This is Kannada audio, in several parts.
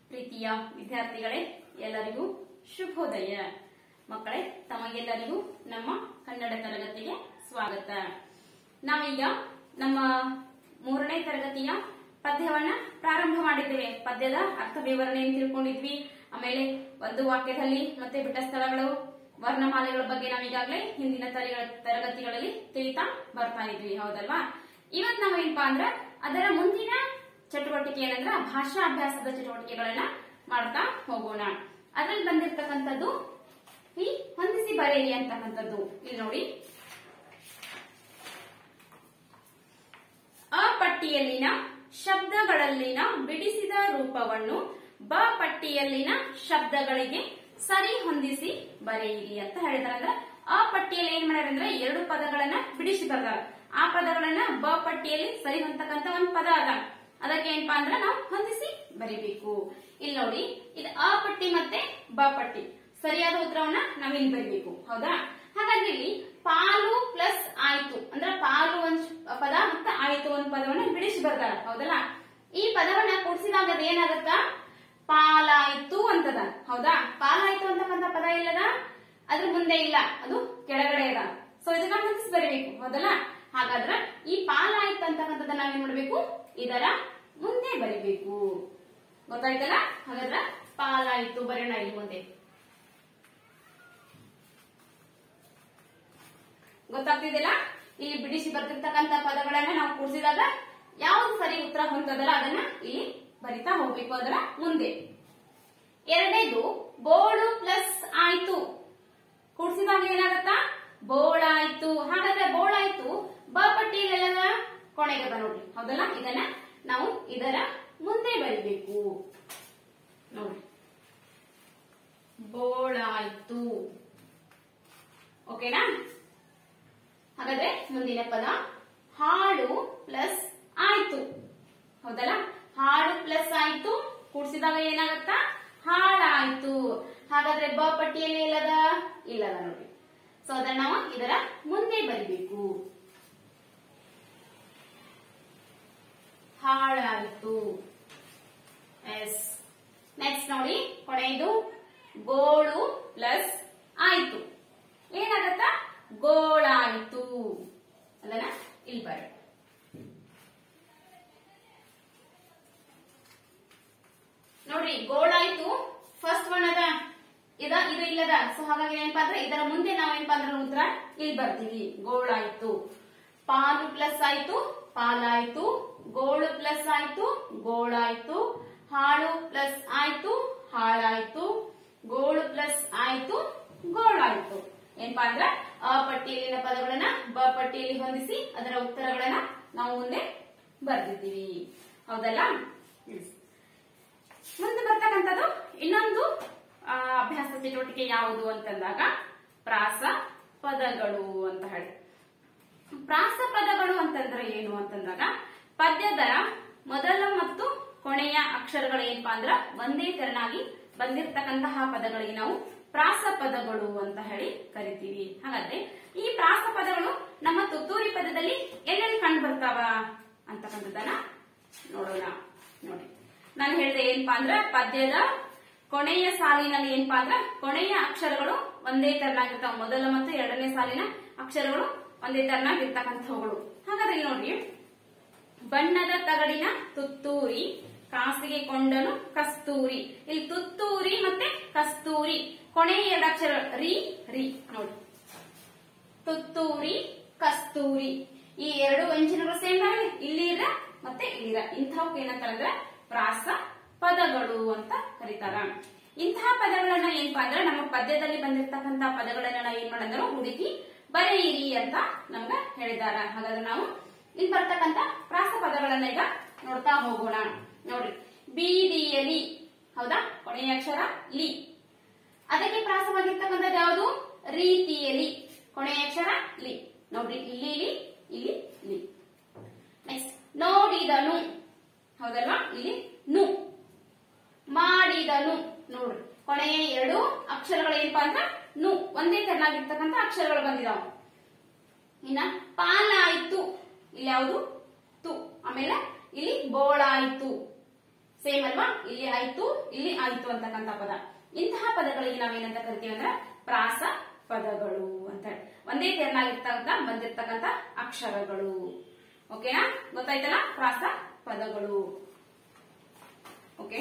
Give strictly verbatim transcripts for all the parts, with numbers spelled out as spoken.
ಪ್ರೀತಿಯ ವಿದ್ಯಾರ್ಥಿಗಳೇ, ಎಲ್ಲರಿಗೂ ಶುಭೋದಯ. ಮಕ್ಕಳೇ, ತಮಗೆಲ್ಲರಿಗೂ ನಮ್ಮ ಕನ್ನಡ ತರಗತಿಗೆ ಸ್ವಾಗತ. ನಾವೀಗ ನಮ್ಮ ಮೂರನೇ ತರಗತಿಯ ಪದ್ಯವನ್ನ ಪ್ರಾರಂಭ ಮಾಡಿದ್ದೇವೆ. ಪದ್ಯದ ಅರ್ಥ ವಿವರಣೆಯನ್ನು ತಿಳ್ಕೊಂಡಿದ್ವಿ. ಆಮೇಲೆ ಒಂದು ವಾಕ್ಯದಲ್ಲಿ ಮತ್ತೆ ಬಿಟ್ಟ ಸ್ಥಳಗಳು, ವರ್ಣಮಾಲೆಗಳ ಬಗ್ಗೆ ನಾವೀಗಾಗಲೇ ಹಿಂದಿನ ತರಗತಿಗಳಲ್ಲಿ ತಿಳಿತಾ ಬರ್ತಾ ಇದ್ವಿ, ಹೌದಲ್ವಾ? ಇವತ್ ನಾವೇನಪ್ಪಾ ಅಂದ್ರ ಅದರ ಮುಂದಿನ ಚಟುವಟಿಕೆ ಏನಂದ್ರ ಭಾಷಾ ಅಭ್ಯಾಸದ ಚಟುವಟಿಕೆಗಳನ್ನ ಮಾಡ್ತಾ ಹೋಗೋಣ. ಅದ್ರಲ್ಲಿ ಬಂದಿರತಕ್ಕಂಥದ್ದು ಈ ಹೊಂದಿಸಿ ಬರೆಯಿರಿ ಅಂತಕ್ಕಂಥದ್ದು. ಇಲ್ಲಿ ನೋಡಿ, ಅ ಪಟ್ಟಿಯಲ್ಲಿನ ಶಬ್ದಗಳಲ್ಲಿನ ಬಿಡಿಸಿದ ರೂಪವನ್ನು ಬ ಪಟ್ಟಿಯಲ್ಲಿನ ಶಬ್ದಗಳಿಗೆ ಸರಿ ಹೊಂದಿಸಿ ಬರೆಯಿರಿ ಅಂತ ಹೇಳಿದಾರೆ. ಅಂದ್ರೆ ಅ ಪಟ್ಟಿಯಲ್ಲಿ ಏನ್ ಮಾಡ್ಯಾರ ಅಂದ್ರೆ ಎರಡು ಪದಗಳನ್ನ ಬಿಡಿಸಿ ಬರ್ತಾರ. ಆ ಪದಗಳನ್ನ ಬ ಪಟ್ಟಿಯಲ್ಲಿ ಸರಿ ಹೊಂದತಕ್ಕಂತ ಒಂದ್ ಪದ ಅದ, ಅದಕ್ಕೆ ಏನಪ್ಪಾ ಅಂದ್ರೆ ನಾವು ಹೊಂದಿಸಿ ಬರಿಬೇಕು. ಇಲ್ಲಿ ನೋಡಿ, ಇದು ಅ ಪಟ್ಟಿ ಮತ್ತೆ ಬ ಪಟ್ಟಿ. ಸರಿಯಾದ ಉತ್ತರವನ್ನ ನಾವ್ ಇಲ್ಲಿ ಬರಿಬೇಕು, ಹೌದಾ? ಹಾಗಾದ್ರೆ ಇಲ್ಲಿ ಪಾಲು ಪ್ಲಸ್ ಆಯ್ತು ಅಂದ್ರೆ ಪಾಲು ಒಂದ್ ಪದ ಮತ್ತೆ ಆಯ್ತು ಒಂದ್ ಪದವನ್ನ ಬಿಡಿಸಿ ಬರ್ತಾರ, ಹೌದಲ್ಲ? ಈ ಪದವನ್ನ ಕೂಡಿಸಿದಾಗ ಅದು ಏನಾಗತ್ತ? ಪಾಲಾಯ್ತು ಅಂತದ, ಹೌದಾ? ಪಾಲಾಯ್ತು ಅಂತಕ್ಕಂಥ ಪದ ಇಲ್ಲದ, ಅದ್ರ ಮುಂದೆ ಇಲ್ಲ, ಅದು ಕೆಳಗಡೆ ಅದ. ಸೊ ಇದನ್ನ ಹೊಂದಿಸಿ ಬರೀಬೇಕು, ಹೌದಲ್ಲ? ಹಾಗಾದ್ರ ಈ ಪಾಲಾಯ್ತು ಅಂತಕ್ಕಂಥದ್ದು ನಾವೇನ್ ಮಾಡ್ಬೇಕು? ಇದರ ಮುಂದೆ ಬರಿಬೇಕು, ಗೊತ್ತಾಯ್ತಲ್ಲ? ಹಾಗಾದ್ರ ಪಾಲಾಯ್ತು ಬರೋಣ ಇಲ್ಲಿ ಮುಂದೆ. ಗೊತ್ತಾಗ್ತಿದೆಯಲ್ಲ? ಇಲ್ಲಿ ಬಿಡಿಸಿ ಬರ್ತಿರ್ತಕ್ಕಂಥ ಪದಗಳನ್ನ ನಾವು ಕೂಡಿಸಿದಾಗ ಯಾವ್ದು ಸರಿ ಉತ್ತರ ಹೊಂದದಲ್ಲ ಅದನ್ನ ಇಲ್ಲಿ ಬರಿತಾ ಹೋಗ್ಬೇಕು ಅದರ ಮುಂದೆ. ಎರಡನೇದು ಬೋಳು ಪ್ಲಸ್ ಆಯ್ತು. ಕೂಡಿಸಿದಾಗ ಏನಾಗತ್ತ? ಬೋಳಾಯ್ತು. ಹಾಗಾದ್ರೆ ಬೋಳಾಯ್ತು ಬ ಪಟ್ಟಿಯಲ್ಲೆಲ್ಲ ಕೊನೆಗದ ನೋಡ್ರಿ, ಹೌದಲ್ಲ? ಇದನ್ನ ನಾವು ಇದರ ಮುಂದೆ ಬರಿಬೇಕು ನೋಡ್ರಿ. ಬೋಳಾಯ್ತು, ಓಕೆನಾ? ಹಾಗಾದ್ರೆ ಮುಂದಿನ ಪದ ಹಾಳು ಪ್ಲಸ್ ಆಯ್ತು, ಹೌದಲ್ಲ? ಹಾಳು ಪ್ಲಸ್ ಆಯ್ತು ಕೂಡಿಸಿದಾಗ ಏನಾಗತ್ತ? ಹಾಳಾಯ್ತು. ಹಾಗಾದ್ರೆ ಬ ಪಟ್ಟಿಯಲ್ಲಿ ಇಲ್ಲದ ಇಲ್ಲದ ನೋಡಿ. ಸೊ ಅದನ್ನ ನಾವು ಇದರ ಮುಂದೆ ಬರಿಬೇಕು. ಹಾಳಾಯ್ತು. ಎಸ್. ನೆಕ್ಸ್ಟ್ ನೋಡಿ, ಕೊನೆಯದು ಗೋಳು ಪ್ಲಸ್ ಆಯ್ತು. ಏನಾಗತ್ತ? ಗೋಳಾಯ್ತು. ಅದನ್ನ ಇಲ್ಲಿ ಬರ. ನೋಡ್ರಿ, ಗೋಳಾಯ್ತು ಫಸ್ಟ್ ಒನ್ ಅದ, ಇದ ಇದು ಇಲ್ಲದ. ಸೊ ಹಾಗಾಗಿ ಏನಪ್ಪಾ ಅಂದ್ರೆ ಇದರ ಮುಂದೆ ನಾವೇನಪ್ಪಾ ಅಂದ್ರೆ ಉತ್ತರ ಇಲ್ಲಿ ಬರ್ತೀವಿ. ಗೋಳಾಯ್ತು. ಪಾಲು ಪ್ಲಸ್ ಆಯ್ತು ಪಾಲಾಯ್ತು. ಗೋಳು ಪ್ಲಸ್ ಆಯ್ತು ಗೋಳಾಯ್ತು. ಹಾಳು ಪ್ಲಸ್ ಆಯ್ತು ಹಾಳಾಯ್ತು. ಗೋಳು ಪ್ಲಸ್ ಆಯ್ತು ಗೋಳಾಯ್ತು. ಏನಪ್ಪಾ ಅಂದ್ರ ಅ ಪಟ್ಟಿಯಲ್ಲಿನ ಪದಗಳನ್ನ ಬ ಪಟ್ಟಿಯಲ್ಲಿ ಹೊಂದಿಸಿ ಅದರ ಉತ್ತರಗಳನ್ನ ನಾವು ಮುಂದೆ ಬರ್ದಿದ್ದೀವಿ, ಹೌದಲ್ಲ? ಮುಂದೆ ಬರ್ತಕ್ಕಂಥದ್ದು ಇನ್ನೊಂದು ಅಭ್ಯಾಸ ಚಟುವಟಿಕೆ ಯಾವುದು ಅಂತಂದಾಗ ಪ್ರಾಸ ಪದಗಳು ಅಂತ ಹೇಳಿ. ಪ್ರಾಸ ಪದಗಳು ಅಂತಂದ್ರೆ ಏನು ಅಂತಂದಾಗ ಪದ್ಯದ ಮೊದಲ ಮತ್ತು ಕೊನೆಯ ಅಕ್ಷರಗಳು ಏನಪ್ಪಾ ಅಂದ್ರ ಒಂದೇ ತೆರನಾಗಿ ಬಂದಿರತಕ್ಕಂತಹ ಪದಗಳಿಗೆ ನಾವು ಪ್ರಾಸ ಪದಗಳು ಅಂತ ಹೇಳಿ ಕರಿತೀವಿ. ಹಾಗಾದ್ರೆ ಈ ಪ್ರಾಸ ಪದಗಳು ನಮ್ಮ ತುತ್ತೂರಿ ಪದದಲ್ಲಿ ಎಲ್ಲೆಲ್ಲಿ ಕಂಡು ಬರ್ತಾವ ಅಂತಕ್ಕಂಥದ್ದನ್ನ ನೋಡೋಣ. ನೋಡಿ, ನಾನು ಹೇಳಿದೆ ಏನಪ್ಪಾ ಅಂದ್ರ ಪದ್ಯದ ಕೊನೆಯ ಸಾಲಿನಲ್ಲಿ ಏನಪ್ಪಾ ಅಂದ್ರ ಕೊನೆಯ ಅಕ್ಷರಗಳು ಒಂದೇ ತೆರನಾಗಿರ್ತಾವ. ಮೊದಲ ಮತ್ತು ಎರಡನೇ ಸಾಲಿನ ಅಕ್ಷರಗಳು ಒಂದೇ ತೆರನಾಗಿರ್ತಕ್ಕಂಥವುಗಳು. ಹಾಗಾದ್ರೆ ಇಲ್ಲಿ ನೋಡ್ರಿ, ಬಣ್ಣದ ತಗಡಿನ ತುತ್ತೂರಿ ಕಾಸಿಗೆ ಕೊಂಡನು ಕಸ್ತೂರಿ. ಇಲ್ಲಿ ತುತ್ತೂರಿ ಮತ್ತೆ ಕಸ್ತೂರಿ ಕೊನೆಯ ಎರಡು ಅಕ್ಷರ ರಿ ರಿ ನೋಡಿ. ತುತ್ತೂರಿ ಕಸ್ತೂರಿ ಈ ಎರಡು ವ್ಯಂಜನಗಳು ಸೇಮ್ ಆಗಿ ಇಲ್ಲಿರ ಮತ್ತೆ ಇಲ್ಲಿರ. ಇಂಥವಕ್ಕೆ ಏನಂತಾರೆ ಅಂದ್ರೆ ಪ್ರಾಸ ಪದಗಳು ಅಂತ ಕರೀತಾರ. ಇಂತಹ ಪದಗಳನ್ನ ಏನಪ್ಪಾ ಅಂದ್ರೆ ನಮ್ಮ ಪದ್ಯದಲ್ಲಿ ಬಂದಿರತಕ್ಕಂತ ಪದಗಳನ್ನ ನಾವು ಏನ್ ಮಾಡಿದ್ರು ಹುಡುಕಿ ಬರೆಯಿರಿ ಅಂತ ನಮ್ಗ ಹೇಳಿದಾರ. ಹಾಗಾದ್ರೆ ನಾವು ಇಲ್ಲಿ ಬರ್ತಕ್ಕಂತ ಪ್ರಾಸ ಪದಗಳನ್ನ ಈಗ ನೋಡ್ತಾ ಹೋಗೋಣ. ನೋಡ್ರಿ, ಬೀದಿಯಲ್ಲಿ, ಹೌದಾ? ಕೊನೆಯ ಅಕ್ಷರ ಲಿ. ಅದಕ್ಕೆ ಪ್ರಾಸವಾಗಿರ್ತಕ್ಕಂಥದ್ದು ಯಾವುದು? ರೀತಿಯಲ್ಲಿ. ಕೊನೆಯ ಅಕ್ಷರ ಲಿ. ನೋಡ್ರಿ, ಇಲ್ಲಿ ಲಿ, ಇಲ್ಲಿ ಲಿ. ನೆಕ್ಸ್ಟ್ ನೋಡಿದನು, ಹೌದಲ್ವಾ? ಇಲ್ಲಿ ನು. ಮಾಡಿದನು. ನೋಡ್ರಿ, ಕೊನೆಯ ಎರಡು ಅಕ್ಷರಗಳು ಏನಪ್ಪಾ ಅಂತ ನು ಒಂದೇ ತೆರನಾಗಿರ್ತಕ್ಕಂಥ ಅಕ್ಷರಗಳು ಬಂದಿದಾವ. ಇನ್ನ ಪಾಲಾಯ್ತು, ಇಲ್ಲಿ ಯಾವುದು? ತು. ಆಮೇಲೆ ಇಲ್ಲಿ ಬೋಳಾಯ್ತು. ಸೇಮ್ ಅಲ್ವಾ, ಇಲ್ಲಿ ಆಯ್ತು ಇಲ್ಲಿ ಆಯ್ತು ಅಂತಕ್ಕಂಥ ಪದ. ಇಂತಹ ಪದಗಳಿಗೆ ನಾವೇನಂತ ಕರಿತೀವಿ ಅಂದ್ರೆ ಪ್ರಾಸ ಪದಗಳು ಅಂತ ಹೇಳಿ. ಒಂದೇ ತೆರನಾಗಿರ್ತಕ್ಕಂಥ ಬಂದಿರ್ತಕ್ಕಂಥ ಅಕ್ಷರಗಳು. ಓಕೆನಾ, ಗೊತ್ತಾಯ್ತಲ್ಲ ಪ್ರಾಸ ಪದಗಳು. ಓಕೆ,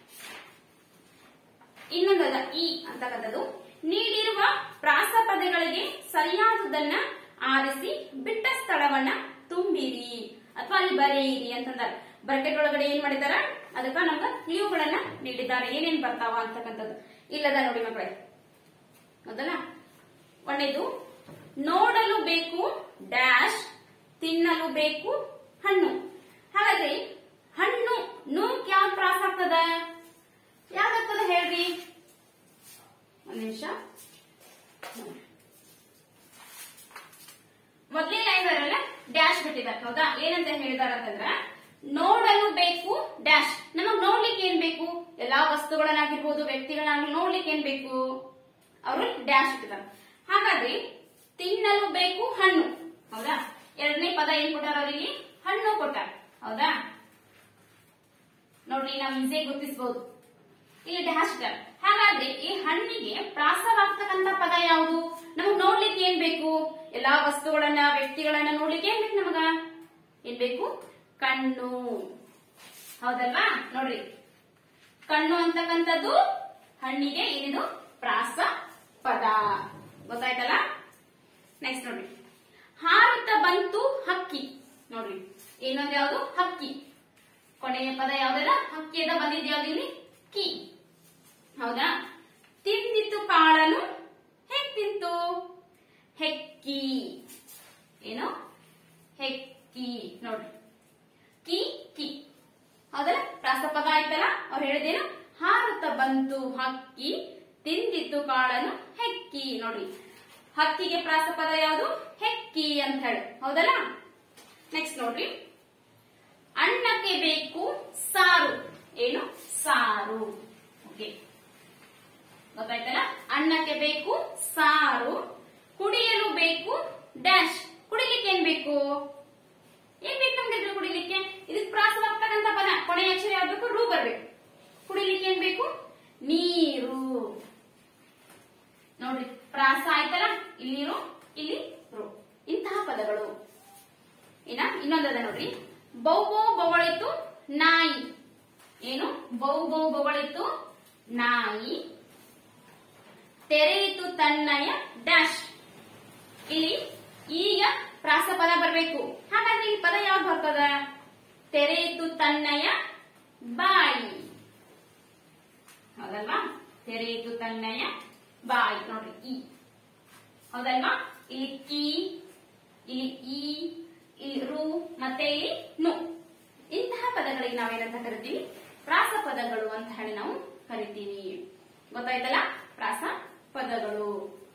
ಇನ್ನೊಂದದ ಈ ಅಂತಕ್ಕಂಥದ್ದು ನೀಡಿರುವ ಪ್ರಾಸ ಪದಗಳಿಗೆ ಸರಿಯಾದುದನ್ನ ಆರಿಸಿ ಬಿಟ್ಟ ಸ್ಥಳವನ್ನ ತುಂಬಿರಿ ಅಥವಾ ಅಲ್ಲಿ ಬರೆಯಿರಿ ಅಂತಂದಾರೆ. ಬ್ರಾಕೆಟ್ ಒಳಗಡೆ ಏನ್ ಮಾಡಿದಾರ, ಅದಕ್ಕ ನಮ್ಗ ಕ್ಲೂಗಳನ್ನ ನೀಡಿದ್ದಾರೆ, ಏನೇನ್ ಬರ್ತಾವ ಅಂತಕ್ಕಂಥದ್ದು. ಇಲ್ಲದ ನೋಡಿ ಮಕ್ಕಳೇ, ಹೌದಲ್ಲ. ಒಂದೇದು ನೋಡಲು ಬೇಕು ಡ್ಯಾಶ್, ತಿನ್ನಲು ಬೇಕು ಹಣ್ಣು. ಹಾಗಾದ್ರೆ ಹಣ್ಣು ನೂಕ್ ಯಾವ ಪ್ರಾಸ ಆಗ್ತದ, ಯಾವ್ದಾಗ್ತದ ಹೇಳ್ರಿ? ಒಂದ್ ನಿಮಿಷ. ಮೊದಲೇ ಲೈನ್ ಬರಲ್ಲ ಡ್ಯಾಶ್ ಬಿಟ್ಟಿದ್ದಾರೆ, ಹೌದಾ? ಏನಂತ ಹೇಳಿದಾರ ಅಂತಂದ್ರ ನೋಡಲು ಬೇಕು ಡ್ಯಾಶ್. ನಮಗ್ ನೋಡ್ಲಿಕ್ಕೆ ಏನ್ ಬೇಕು? ಎಲ್ಲಾ ವಸ್ತುಗಳನ್ನಾಗಿರ್ಬೋದು ವ್ಯಕ್ತಿಗಳನ್ನಾಗಿ ನೋಡ್ಲಿಕ್ಕೆ ಏನ್ ಬೇಕು? ಅವರು ಡ್ಯಾಶ್ ಇಟ್ಟಿದ್ದಾರೆ. ಹಾಗಾದ್ರೆ ತಿನ್ನಲು ಬೇಕು ಹಣ್ಣು, ಹೌದಾ? ಎರಡನೇ ಪದ ಏನ್ ಕೊಟ್ಟಾರ ಅವರಿಗೆ? ಹಣ್ಣು ಕೊಟ್ಟಾರ, ಹೌದಾ? ನೋಡ್ರಿ, ನಾವು ಈಸಿಯಾಗಿ ಗುರುತಿಸಬಹುದು. ಇಲ್ಲಿ ಡ್ಯಾಶ್ ಇಟ್ಟಾರ. ಹಾಗಾದ್ರೆ ಈ ಹಣ್ಣಿಗೆ ಪ್ರಾಸವಾಗ್ತಕ್ಕಂಥ ಪದ ಯಾವುದು? ನಮಗ್ ನೋಡ್ಲಿಕ್ಕೆ ಏನ್ ಬೇಕು? ಎಲ್ಲಾ ವಸ್ತುಗಳನ್ನ ವ್ಯಕ್ತಿಗಳನ್ನ ನೋಡ್ಲಿಕ್ಕೆ ಏನ್ ಬೇಕು? ನಮಗ ಏನ್ ಬೇಕು? ಕಣ್ಣು, ಹೌದಲ್ವಾ? ನೋಡ್ರಿ, ಕಣ್ಣು ಅಂತಕ್ಕಂಥದ್ದು ಹಣ್ಣಿಗೆ ಏನಿದು ಪ್ರಾಸ ಪದ. ಗೊತ್ತಾಯ್ತಲ್ಲ? ನೆಕ್ಸ್ಟ್ ನೋಡ್ರಿ, ಹಾರುತ್ತ ಬಂತು ಹಕ್ಕಿ. ನೋಡ್ರಿ, ಇನ್ನೊಂದು ಯಾವುದು? ಹಕ್ಕಿ. ಕೊನೆಯ ಪದ ಯಾವ್ದಲ್ಲ? ಹಕ್ಕಿ ಅದ ಬಂದಿದ್ ಯಾವ್ದು ಇಲ್ಲಿ? ಕಿ, ಹೌದಾ? ತಿಂದಿತ್ತು ಕಾಳನು ಹೇಗ್ ತಿಂತು? ಹೆಕ್ಕಿ. ಏನು? ಹೆಕ್ಕಿ. ನೋಡ್ರಿ, ಕಿ ಕಿ, ಹೌದಲ್ಲ? ಪ್ರಾಸಪದ ಆಯ್ತಲ್ಲ. ಅವ್ರು ಹೇಳಿದೇನು? ಹಾರುತ್ತ ಬಂತು ಹಕ್ಕಿ, ತಿಂದಿತ್ತು ಕಾಳನು ಹೆಕ್ಕಿ. ನೋಡ್ರಿ, ಹಕ್ಕಿಗೆ ಪ್ರಾಸಪದ ಯಾವುದು? ಹೆಕ್ಕಿ ಅಂತ ಹೇಳಿ, ಹೌದಲ್ಲ? ನೆಕ್ಸ್ಟ್ ನೋಡ್ರಿ, ಅನ್ನಕ್ಕೆ ಬೇಕು ಸಾರು. ಏನು? ಸಾರು. ಓಕೆ, ಗೊತ್ತಾಯ್ತಲ್ಲ? ಅನ್ನಕ್ಕೆ ಬೇಕು ಸಾರು, ಕುಡಿಯಲು ಬೇಕು ಡ್ಯಾಶ್. ಕುಡಿಲಿಕ್ಕೆ ಏನ್ ಬೇಕು? ಏನ್ ಬೇಕು ನಮ್ಗೆ ಕುಡಿಲಿಕ್ಕೆ? ಇದಕ್ಕೆ ಪ್ರಾಸವಾಗ್ತಕ್ಕಂಥ ಪದ ಕೊನೆಯ ಅಕ್ಷರ ಯಾವ್ಬೇಕು? ರು ಬರ್ಬೇಕು. ಕುಡಿಲಿಕ್ಕೆ ಏನ್ ಬೇಕು? ನೀರು. ನೋಡ್ರಿ, ಪ್ರಾಸ ಆಯ್ತಲ್ಲ, ಇಲ್ಲಿ ರು ಇಲ್ಲಿ ರು. ಇಂತಹ ಪದಗಳು. ಇನ್ನ ಇನ್ನೊಂದದ ನೋಡ್ರಿ, ಬೌ ಬೌ ಬೊಗಳಿತು ನಾಯಿ. ಏನು? ಬೌ ಬೌ ಬೊಗಳಿತು ನಾಯಿ, ತೆರೆಯಿತು ತನ್ನಯ ಡ್ಯಾಶ್. ಇಲ್ಲಿ ಈಗ ಪ್ರಾಸ ಪದ ಬರಬೇಕು. ಹಾಗಾದ್ರೆ ಈ ಪದ ಯಾವ್ದು ಬರ್ತದ? ತೆರೆಯಿತು ತನ್ನಯ ಬಾಯಿ, ಹೌದಲ್ವಾ? ತೆರೆಯಿತು ತನ್ನಯ ಬಾಯಿ. ನೋಡ್ರಿ, ಈ, ಹೌದಲ್ವಾ? ಇಲ್ಲಿ ಕಿ, ಇಲ್ಲಿ ಈ, ಇಲ್ಲಿ ರು, ಮತ್ತೆ ಇಲ್ಲಿ ನು. ಇಂತಹ ಪದಗಳಿಗೆ ನಾವೇನಂತ ಕರಿತೀವಿ? ಪ್ರಾಸ ಪದಗಳು ಅಂತ ಹೇಳಿ ನಾವು ಕರಿತೀವಿ. ಗೊತ್ತಾಯ್ತಲ್ಲ? ಪ್ರಾಸ ಪದಗಳು.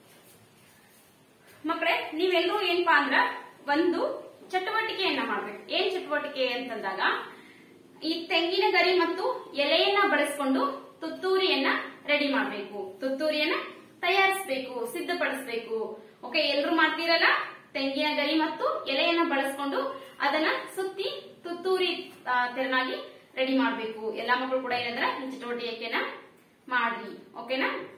ಮಕ್ಕಳೇ, ನೀವೆಲ್ಲರೂ ಏನಪ್ಪಾ ಅಂದ್ರ ಒಂದು ಚಟುವಟಿಕೆಯನ್ನ ಮಾಡ್ಬೇಕು. ಏನ್ ಚಟುವಟಿಕೆ ಅಂತಂದಾಗ, ಈ ತೆಂಗಿನ ಗರಿ ಮತ್ತು ಎಲೆಯನ್ನ ಬಳಸಿಕೊಂಡು ತುತ್ತೂರಿಯನ್ನ ರೆಡಿ ಮಾಡ್ಬೇಕು, ತುತ್ತೂರಿಯನ್ನ ತಯಾರಿಸಬೇಕು, ಸಿದ್ಧಪಡಿಸಬೇಕು. ಓಕೆ, ಎಲ್ರು ಮಾಡ್ತೀರಲ್ಲ? ತೆಂಗಿನ ಗರಿ ಮತ್ತು ಎಲೆಯನ್ನ ಬಳಸಿಕೊಂಡು ಅದನ್ನ ಸುತ್ತಿ ತುತ್ತೂರಿ ತೆರನಾಗಿ ರೆಡಿ ಮಾಡ್ಬೇಕು. ಎಲ್ಲಾ ಮಕ್ಕಳು ಕೂಡ ಏನಂದ್ರ ಈ ಚಟುವಟಿಕೆಯನ್ನ ಮಾಡ್ರಿ. ಓಕೆನಾ?